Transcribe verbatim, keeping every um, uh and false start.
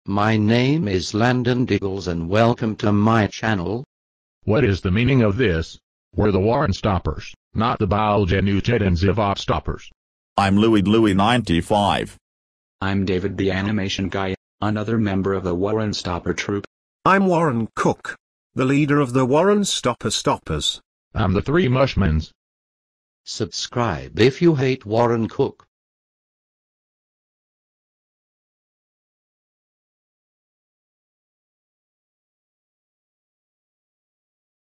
My name is Landon Diggles and welcome to my channel. What is the meaning of this? We're the Warren Stoppers, not the Baljanuchet and Zivot Stoppers. I'm Louie Louie ninety-five. I'm David the Animation Guy, another member of the Warren Stopper Troupe. I'm Warren Cook, the leader of the Warren Stopper Stoppers. I'm the Three Mushmans. Subscribe if you hate Warren Cook.